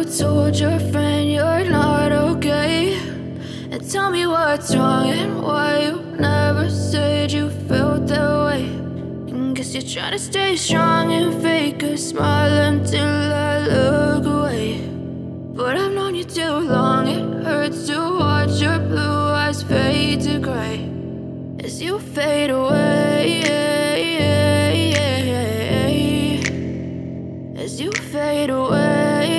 told your friend you're not okay, and tell me what's wrong and why you never said you felt that way. And guess you're trying to stay strong and fake a smile until I look away. But I've known you too long, it hurts to watch your blue eyes fade to gray as you fade away, as you fade away.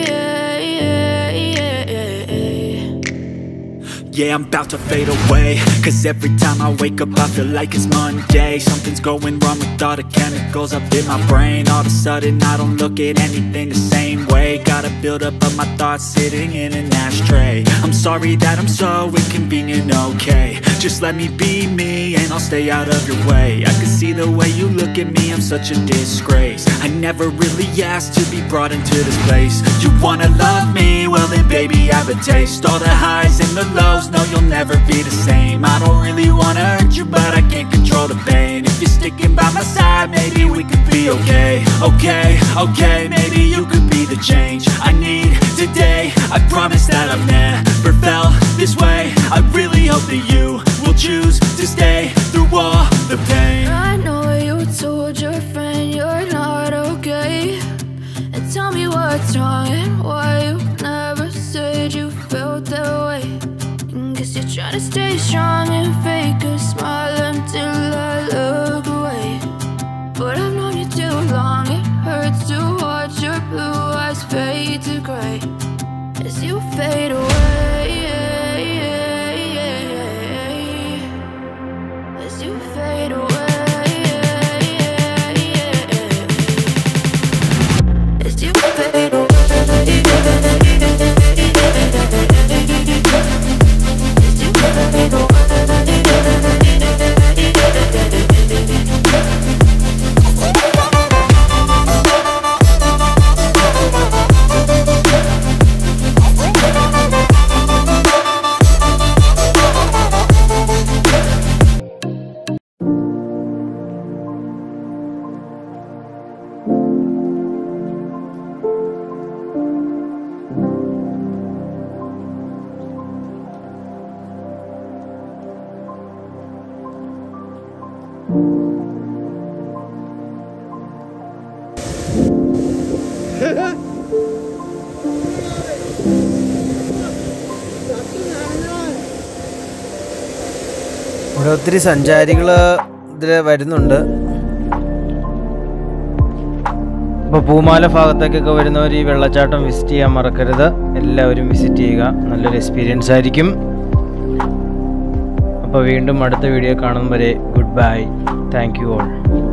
Yeah, I'm about to fade away, cause every time I wake up I feel like it's Monday. Something's going wrong with all the chemicals up in my brain. All of a sudden I don't look at anything the same way. Gotta build up of my thoughts sitting in an ashtray. I'm sorry that I'm so inconvenient, okay. Just let me be me and I'll stay out of your way. I can see the way you look at me, I'm such a disgrace. I never really asked to be brought into this place. You wanna love me? Well then baby, have a taste. All the highs and the lows, no, you'll never be the same. I don't really wanna hurt you, but I can't control the pain. If you're sticking by my side, maybe we could be okay. Okay, maybe you could be the change I need today. I promise that I've never felt this way. I really hope that you will choose to stay through all the pain. I know you told your friend you're not okay, and tell me what's wrong and why you never said you felt that way. Guess you're trying to stay strong and fake a smile until I look away. But I've known you too long, it hurts to watch your blue eyes fade to gray as you fade away, as you fade away, as you fade away. ഇവിടെ ഒത്തിരി സഞ്ചാരികൾ ഇതിൽ വരുന്നുണ്ട്. അപ്പോൾ പൂമാല ഭാഗത്തേക്കൊക്കെ വരുന്നവർ ഈ വെള്ളച്ചാട്ടം visit ചെയ്യാൻ മറക്കരുത്. എല്ലാവരും വിസിറ്റ് ചെയ്യുക, നല്ലൊരു എക്സ്പീരിയൻസ് ആയിരിക്കും. അപ്പോൾ വീണ്ടും അടുത്ത വീഡിയോ കാണും വരെ good bye. Thank you all.